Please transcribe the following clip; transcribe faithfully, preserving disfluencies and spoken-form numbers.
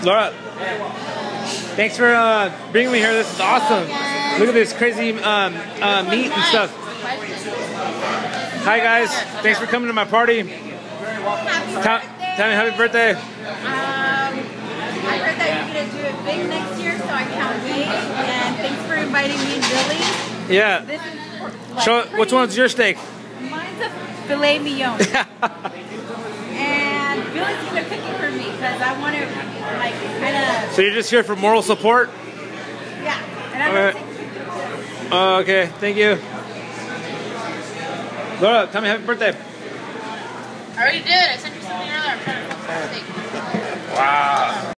Laura, thanks for uh, bringing me here. This is awesome. Look at this crazy um, uh, meat and stuff. Hi guys, thanks for coming to my party. Tell, tell me happy birthday. Um, I heard that you're going to do it big next year, so I can't wait. And thanks for inviting me and Billy. Yeah. This is like Show, which one's your steak? Mine's a filet mignon. And Billy's going to cook it for me because I want to, like, kind of... So you're just here for moral support? Yeah. And I'm Alright. going to take Oh, okay, thank you. Laura, tell me happy birthday. I already did. I sent you something earlier. I'm trying to find the steak. Wow.